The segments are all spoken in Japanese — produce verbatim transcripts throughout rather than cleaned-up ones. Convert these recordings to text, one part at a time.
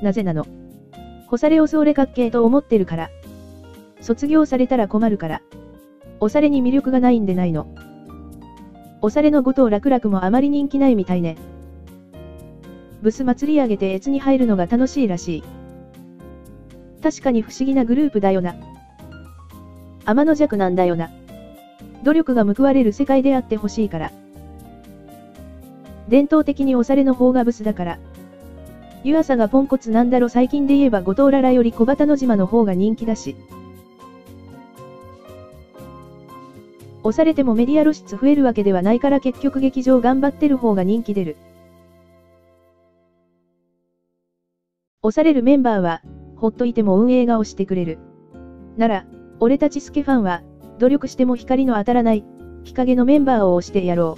なぜなの？干されをそれかっけーと思ってるから。卒業されたら困るから。おされに魅力がないんでないの？おされの後藤楽々もあまり人気ないみたいね。ブス祭り上げて越に入るのが楽しいらしい。確かに不思議なグループだよな。天の弱なんだよな。努力が報われる世界であってほしいから。伝統的におされの方がブスだから。湯浅がポンコツなんだろ。最近で言えば後藤ララより小畑の島の方が人気だし。押されてもメディア露出増えるわけではないから結局劇場頑張ってる方が人気出る。押されるメンバーは、ほっといても運営が押してくれる。なら、俺たちスケファンは、努力しても光の当たらない、日陰のメンバーを押してやろ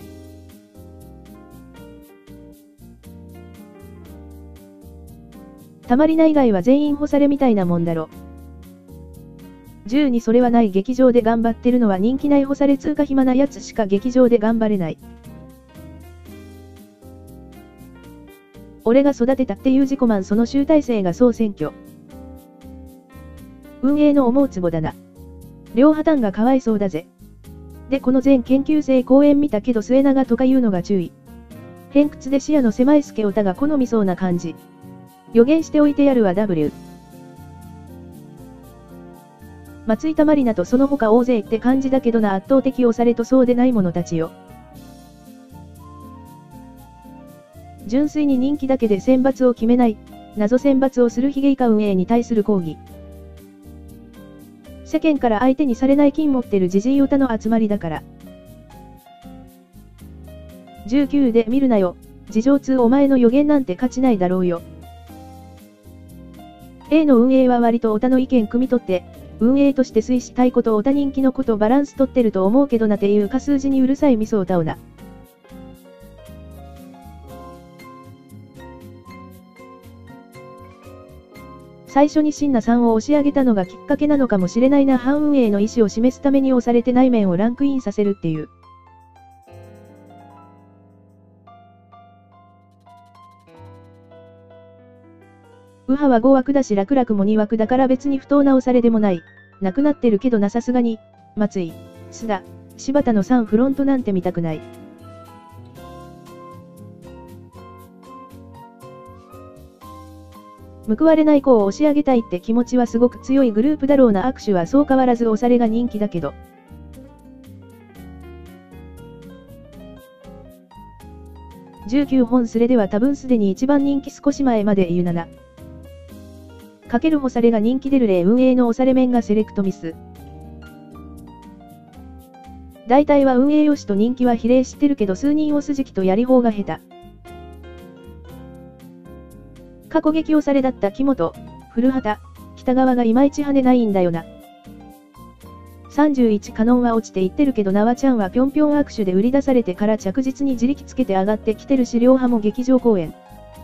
う。たまりな以外は全員干されみたいなもんだろ。じゅうにそれはない劇場で頑張ってるのは人気ない干され通過暇なやつしか劇場で頑張れない。俺が育てたっていう自己満その集大成が総選挙。運営の思うツボだな。両破綻がかわいそうだぜ。でこの全研究生公演見たけど末永とかいうのが注意。偏屈で視野の狭いスケオタが好みそうな感じ。予言しておいてやるわ W。松井田まりなとその他大勢って感じだけどな。圧倒的押されとそうでない者たちよ。純粋に人気だけで選抜を決めない、謎選抜をするヒゲイカ運営に対する抗議。世間から相手にされない金持ってるジジイオタの集まりだから。じゅうきゅうで見るなよ、事情通お前の予言なんて勝ちないだろうよ。A の運営は割とオタの意見汲み取って、運営として推したいことオタ人気のことバランス取ってると思うけどなっていうか数字にうるさいミソオタオな。最初に椎名さんを押し上げたのがきっかけなのかもしれないな。反運営の意思を示すために押されてない面をランクインさせるっていう。右派はご枠だし楽々もに枠だから別に不当な押されでもない。なくなってるけどなさすがに、松井、須田、柴田のさんフロントなんて見たくない。報われない子を押し上げたいって気持ちはすごく強いグループだろうな。握手はそう変わらず押されが人気だけど。じゅうきゅうほんスレでは多分すでに一番人気少し前まで言うなな。かける干されが人気出る例運営の押され面がセレクトミス。大体は運営よしと人気は比例してるけど数人押す時期とやり方が下手。過去激押されだった木本、古畑、北川がいまいち跳ねないんだよな。さんじゅういちカノンは落ちていってるけど縄ちゃんはぴょんぴょん握手で売り出されてから着実に自力つけて上がってきてるし両派も劇場公演。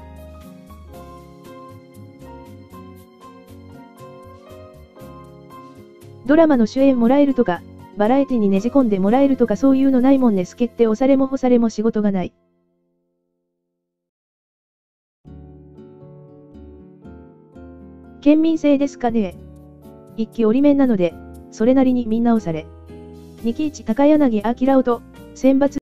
ドラマの主演もらえるとか、バラエティにねじ込んでもらえるとかそういうのないもんね。スケって押されも干されも仕事がない。県民性ですかね。一期折り面なので、それなりにみんな押され。にきいち高柳明音、選抜